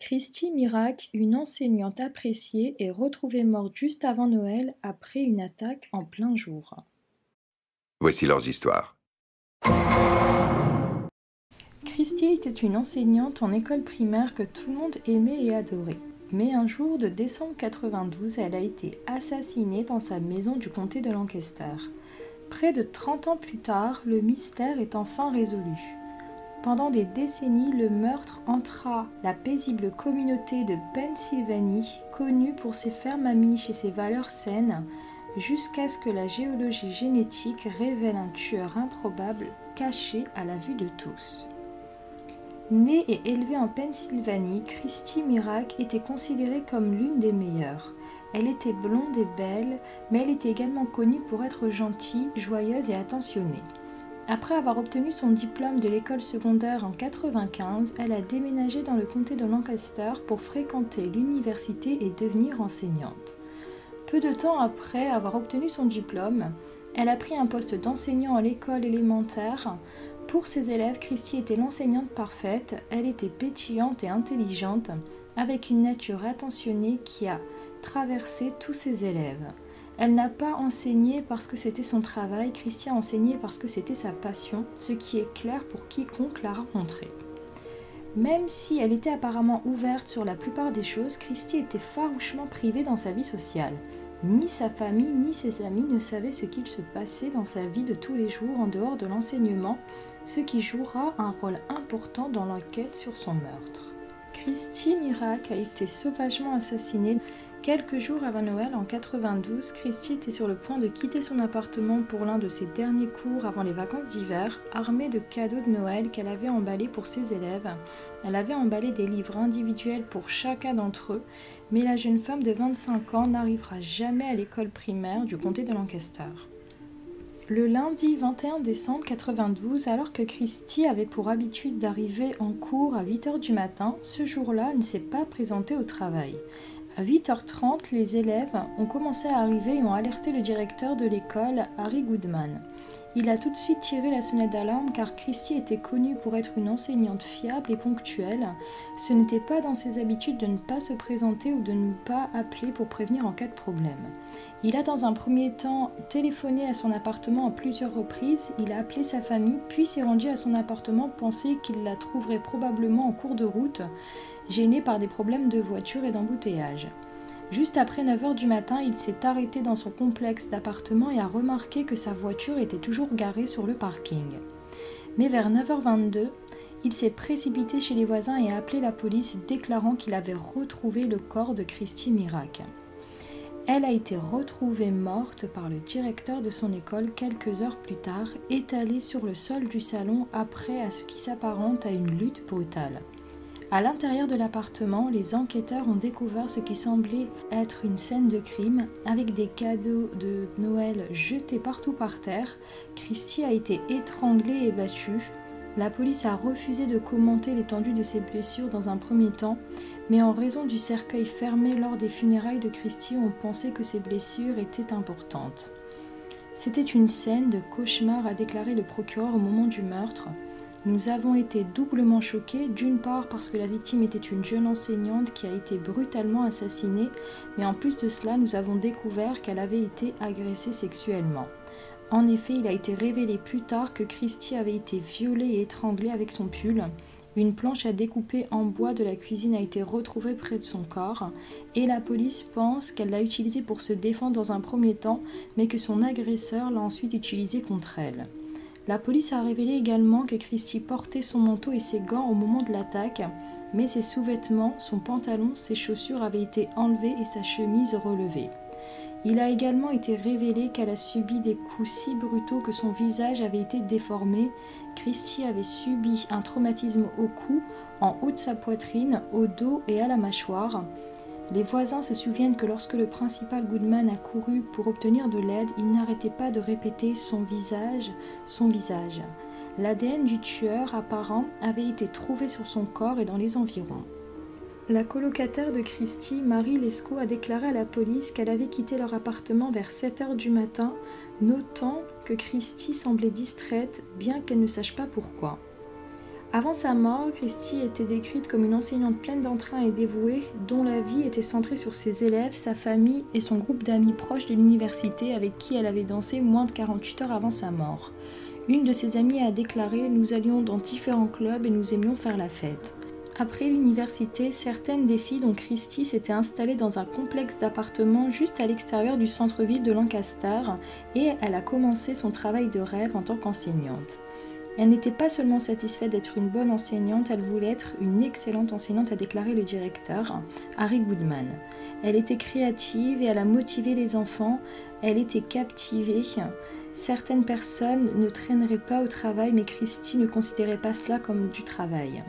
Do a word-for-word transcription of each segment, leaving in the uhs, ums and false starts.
Christy Mirac, une enseignante appréciée, est retrouvée morte juste avant Noël après une attaque en plein jour. Voici leurs histoires. Christy était une enseignante en école primaire que tout le monde aimait et adorait. Mais un jour de décembre quatre-vingt-douze, elle a été assassinée dans sa maison du comté de Lancaster. Près de trente ans plus tard, le mystère est enfin résolu. Pendant des décennies, le meurtre entra la paisible communauté de Pennsylvanie, connue pour ses fermes amiches et ses valeurs saines, jusqu'à ce que la géologie génétique révèle un tueur improbable caché à la vue de tous. Née et élevée en Pennsylvanie, Christy Mirac était considérée comme l'une des meilleures. Elle était blonde et belle, mais elle était également connue pour être gentille, joyeuse et attentionnée. Après avoir obtenu son diplôme de l'école secondaire en quatre-vingt-quinze, elle a déménagé dans le comté de Lancaster pour fréquenter l'université et devenir enseignante. Peu de temps après avoir obtenu son diplôme, elle a pris un poste d'enseignant à l'école élémentaire. Pour ses élèves, Christy était l'enseignante parfaite. Elle était pétillante et intelligente, avec une nature attentionnée qui a traversé tous ses élèves. Elle n'a pas enseigné parce que c'était son travail, Christy a enseigné parce que c'était sa passion, ce qui est clair pour quiconque l'a rencontrée. Même si elle était apparemment ouverte sur la plupart des choses, Christy était farouchement privée dans sa vie sociale. Ni sa famille ni ses amis ne savaient ce qu'il se passait dans sa vie de tous les jours en dehors de l'enseignement, ce qui jouera un rôle important dans l'enquête sur son meurtre. Christy Mirac a été sauvagement assassinée. Quelques jours avant Noël en quatre-vingt-douze, Christy était sur le point de quitter son appartement pour l'un de ses derniers cours avant les vacances d'hiver, armée de cadeaux de Noël qu'elle avait emballés pour ses élèves. Elle avait emballé des livres individuels pour chacun d'entre eux, mais la jeune femme de vingt-cinq ans n'arrivera jamais à l'école primaire du comté de Lancaster. Le lundi vingt et un décembre quatre-vingt-douze, alors que Christy avait pour habitude d'arriver en cours à huit heures du matin, ce jour-là, elle ne s'est pas présentée au travail. À huit heures trente, les élèves ont commencé à arriver et ont alerté le directeur de l'école, Harry Goodman. Il a tout de suite tiré la sonnette d'alarme car Christy était connue pour être une enseignante fiable et ponctuelle. Ce n'était pas dans ses habitudes de ne pas se présenter ou de ne pas appeler pour prévenir en cas de problème. Il a dans un premier temps téléphoné à son appartement à plusieurs reprises, il a appelé sa famille, puis s'est rendu à son appartement, pensé qu'il la trouverait probablement en cours de route, gênée par des problèmes de voiture et d'embouteillage. Juste après neuf heures du matin, il s'est arrêté dans son complexe d'appartements et a remarqué que sa voiture était toujours garée sur le parking. Mais vers neuf heures vingt-deux, il s'est précipité chez les voisins et a appelé la police, déclarant qu'il avait retrouvé le corps de Christy Mirac. Elle a été retrouvée morte par le directeur de son école quelques heures plus tard, étalée sur le sol du salon après à ce qui s'apparente à une lutte brutale. À l'intérieur de l'appartement, les enquêteurs ont découvert ce qui semblait être une scène de crime, avec des cadeaux de Noël jetés partout par terre. Christy a été étranglée et battue. La police a refusé de commenter l'étendue de ses blessures dans un premier temps, mais en raison du cercueil fermé lors des funérailles de Christy, on pensait que ses blessures étaient importantes. C'était une scène de cauchemar, a déclaré le procureur au moment du meurtre. Nous avons été doublement choqués, d'une part parce que la victime était une jeune enseignante qui a été brutalement assassinée, mais en plus de cela, nous avons découvert qu'elle avait été agressée sexuellement. En effet, il a été révélé plus tard que Christy avait été violée et étranglée avec son pull. Une planche à découper en bois de la cuisine a été retrouvée près de son corps et la police pense qu'elle l'a utilisée pour se défendre dans un premier temps, mais que son agresseur l'a ensuite utilisée contre elle. La police a révélé également que Christy portait son manteau et ses gants au moment de l'attaque, mais ses sous-vêtements, son pantalon, ses chaussures avaient été enlevés et sa chemise relevée. Il a également été révélé qu'elle a subi des coups si brutaux que son visage avait été déformé. Christy avait subi un traumatisme au cou, en haut de sa poitrine, au dos et à la mâchoire. Les voisins se souviennent que lorsque le principal Goodman a couru pour obtenir de l'aide, il n'arrêtait pas de répéter « son visage, son visage ». L'A D N du tueur apparent avait été trouvé sur son corps et dans les environs. La colocataire de Christy, Marie Lescaut, a déclaré à la police qu'elle avait quitté leur appartement vers sept heures du matin, notant que Christy semblait distraite, bien qu'elle ne sache pas pourquoi. Avant sa mort, Christie était décrite comme une enseignante pleine d'entrain et dévouée, dont la vie était centrée sur ses élèves, sa famille et son groupe d'amis proches de l'université avec qui elle avait dansé moins de quarante-huit heures avant sa mort. Une de ses amies a déclaré « Nous allions dans différents clubs et nous aimions faire la fête ». Après l'université, certaines des filles dont Christie s'étaient installées dans un complexe d'appartements juste à l'extérieur du centre-ville de Lancaster et elle a commencé son travail de rêve en tant qu'enseignante. Elle n'était pas seulement satisfaite d'être une bonne enseignante, elle voulait être une excellente enseignante, a déclaré le directeur, Harry Goodman. Elle était créative et elle a motivé les enfants, elle était captivée. Certaines personnes ne traîneraient pas au travail, mais Christie ne considérait pas cela comme du travail.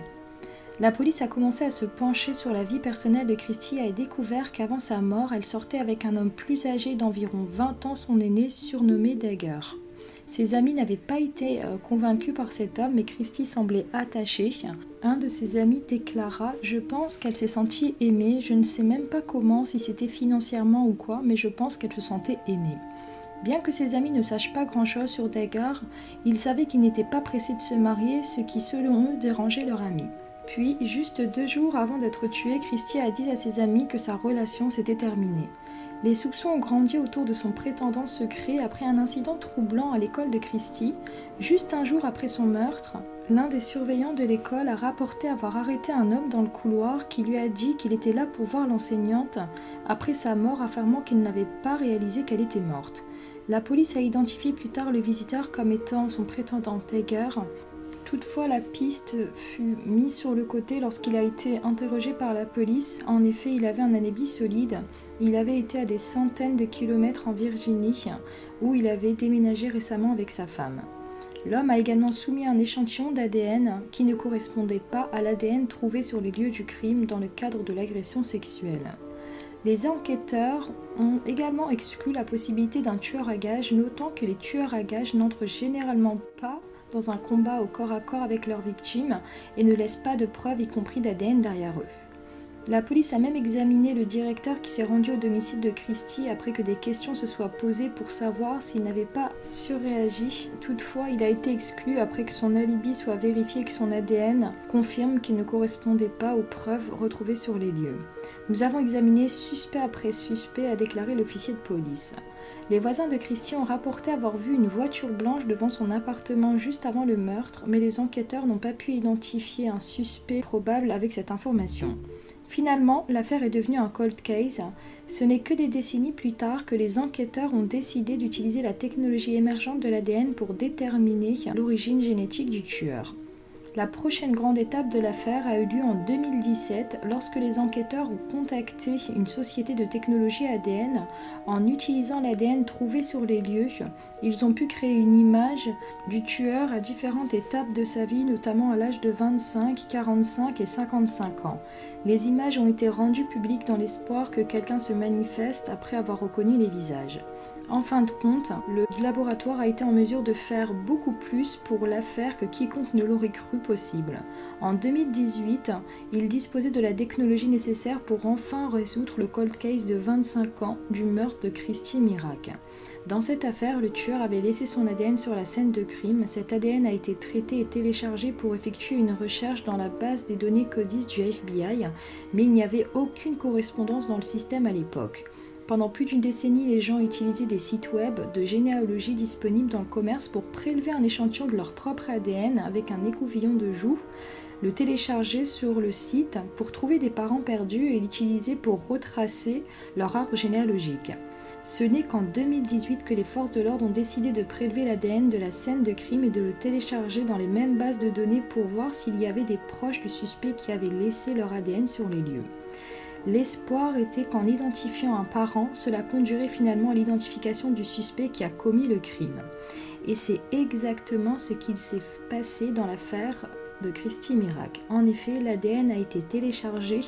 La police a commencé à se pencher sur la vie personnelle de Christie et a découvert qu'avant sa mort, elle sortait avec un homme plus âgé d'environ vingt ans, son aîné, surnommé Dagger. Ses amis n'avaient pas été euh, convaincus par cet homme, mais Christie semblait attachée. Un de ses amis déclara « Je pense qu'elle s'est sentie aimée, je ne sais même pas comment, si c'était financièrement ou quoi, mais je pense qu'elle se sentait aimée. » Bien que ses amis ne sachent pas grand-chose sur Dagger, ils savaient qu'il n'était pas pressé de se marier, ce qui selon eux dérangeait leur ami. Puis, juste deux jours avant d'être tué, Christie a dit à ses amis que sa relation s'était terminée. Les soupçons ont grandi autour de son prétendant secret après un incident troublant à l'école de Christie. Juste un jour après son meurtre, l'un des surveillants de l'école a rapporté avoir arrêté un homme dans le couloir qui lui a dit qu'il était là pour voir l'enseignante après sa mort, affirmant qu'il n'avait pas réalisé qu'elle était morte. La police a identifié plus tard le visiteur comme étant son prétendant Dagger. Toutefois, la piste fut mise sur le côté lorsqu'il a été interrogé par la police. En effet, il avait un alibi solide. Il avait été à des centaines de kilomètres en Virginie, où il avait déménagé récemment avec sa femme. L'homme a également soumis un échantillon d'A D N qui ne correspondait pas à l'A D N trouvé sur les lieux du crime dans le cadre de l'agression sexuelle. Les enquêteurs ont également exclu la possibilité d'un tueur à gages, notant que les tueurs à gages n'entrent généralement pas dans un combat au corps à corps avec leurs victimes et ne laissent pas de preuves, y compris d'A D N, derrière eux. La police a même examiné le directeur qui s'est rendu au domicile de Christie après que des questions se soient posées pour savoir s'il n'avait pas surréagi. Toutefois, il a été exclu après que son alibi soit vérifié et que son A D N confirme qu'il ne correspondait pas aux preuves retrouvées sur les lieux. Nous avons examiné suspect après suspect, a déclaré l'officier de police. Les voisins de Christie ont rapporté avoir vu une voiture blanche devant son appartement juste avant le meurtre, mais les enquêteurs n'ont pas pu identifier un suspect probable avec cette information. Finalement, l'affaire est devenue un cold case. Ce n'est que des décennies plus tard que les enquêteurs ont décidé d'utiliser la technologie émergente de l'A D N pour déterminer l'origine génétique du tueur. La prochaine grande étape de l'affaire a eu lieu en deux mille dix-sept lorsque les enquêteurs ont contacté une société de technologie A D N. En utilisant l'A D N trouvé sur les lieux, ils ont pu créer une image du tueur à différentes étapes de sa vie, notamment à l'âge de vingt-cinq, quarante-cinq et cinquante-cinq ans. Les images ont été rendues publiques dans l'espoir que quelqu'un se manifeste après avoir reconnu les visages. En fin de compte, le laboratoire a été en mesure de faire beaucoup plus pour l'affaire que quiconque ne l'aurait cru possible. En deux mille dix-huit, il disposait de la technologie nécessaire pour enfin résoudre le cold case de vingt-cinq ans du meurtre de Christie Miracle. Dans cette affaire, le tueur avait laissé son A D N sur la scène de crime. Cet A D N a été traité et téléchargé pour effectuer une recherche dans la base des données CODIS du F B I, mais il n'y avait aucune correspondance dans le système à l'époque. Pendant plus d'une décennie, les gens utilisaient des sites web de généalogie disponibles dans le commerce pour prélever un échantillon de leur propre A D N avec un écouvillon de joue, le télécharger sur le site pour trouver des parents perdus et l'utiliser pour retracer leur arbre généalogique. Ce n'est qu'en deux mille dix-huit que les forces de l'ordre ont décidé de prélever l'A D N de la scène de crime et de le télécharger dans les mêmes bases de données pour voir s'il y avait des proches du suspect qui avaient laissé leur A D N sur les lieux. L'espoir était qu'en identifiant un parent, cela conduirait finalement à l'identification du suspect qui a commis le crime. Et c'est exactement ce qu'il s'est passé dans l'affaire de Christie Miracle. En effet, l'A D N a été téléchargé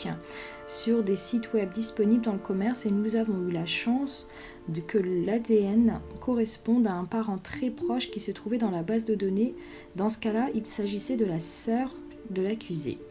sur des sites web disponibles dans le commerce et nous avons eu la chance de que l'A D N corresponde à un parent très proche qui se trouvait dans la base de données. Dans ce cas-là, il s'agissait de la sœur de l'accusé.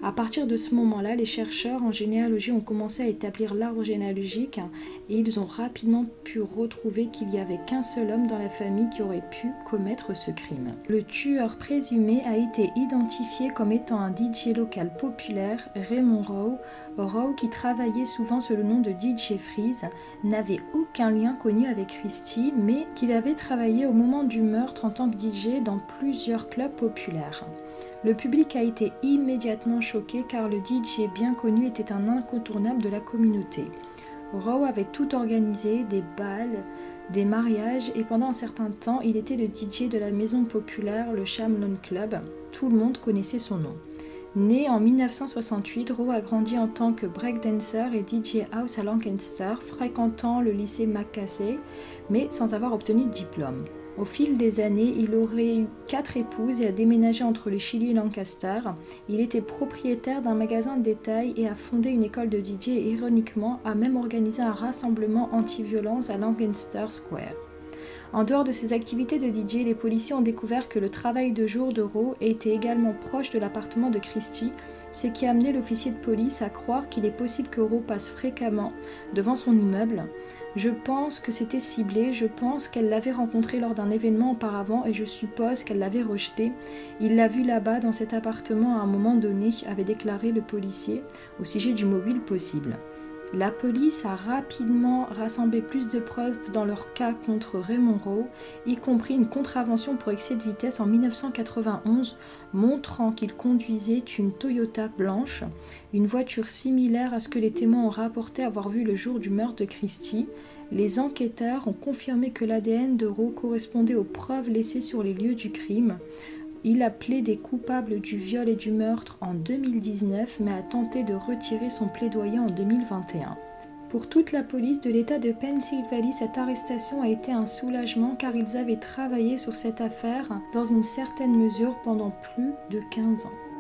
À partir de ce moment-là, les chercheurs en généalogie ont commencé à établir l'arbre généalogique et ils ont rapidement pu retrouver qu'il n'y avait qu'un seul homme dans la famille qui aurait pu commettre ce crime. Le tueur présumé a été identifié comme étant un D J local populaire, Raymond Rowe. Rowe, qui travaillait souvent sous le nom de D J Freeze, n'avait aucun lien connu avec Christie, mais qu'il avait travaillé au moment du meurtre en tant que D J dans plusieurs clubs populaires. Le public a été immédiatement choqué car le D J bien connu était un incontournable de la communauté. Rowe avait tout organisé, des bals, des mariages et pendant un certain temps, il était le D J de la maison populaire, le Shamrock Club. Tout le monde connaissait son nom. Né en mille neuf cent soixante-huit, Rowe a grandi en tant que breakdancer et D J house à Lancaster, fréquentant le lycée Macassay, mais sans avoir obtenu de diplôme. Au fil des années, il aurait eu quatre épouses et a déménagé entre le Chili et Lancaster. Il était propriétaire d'un magasin de détail et a fondé une école de D J et ironiquement a même organisé un rassemblement anti-violence à Lancaster Square. En dehors de ses activités de D J, les policiers ont découvert que le travail de jour de Rowe était également proche de l'appartement de Christie, ce qui a amené l'officier de police à croire qu'il est possible que Rowe passe fréquemment devant son immeuble. Je pense que c'était ciblé, je pense qu'elle l'avait rencontré lors d'un événement auparavant et je suppose qu'elle l'avait rejeté. Il l'a vu là-bas dans cet appartement à un moment donné, avait déclaré le policier au sujet du mobile possible. La police a rapidement rassemblé plus de preuves dans leur cas contre Raymond Rowe, y compris une contravention pour excès de vitesse en mille neuf cent quatre-vingt-onze, montrant qu'il conduisait une Toyota blanche, une voiture similaire à ce que les témoins ont rapporté avoir vu le jour du meurtre de Christie. Les enquêteurs ont confirmé que l'A D N de Rowe correspondait aux preuves laissées sur les lieux du crime. Il a plaidé coupable du viol et du meurtre en deux mille dix-neuf, mais a tenté de retirer son plaidoyer en deux mille vingt et un. Pour toute la police de l'État de Pennsylvanie, cette arrestation a été un soulagement car ils avaient travaillé sur cette affaire dans une certaine mesure pendant plus de quinze ans.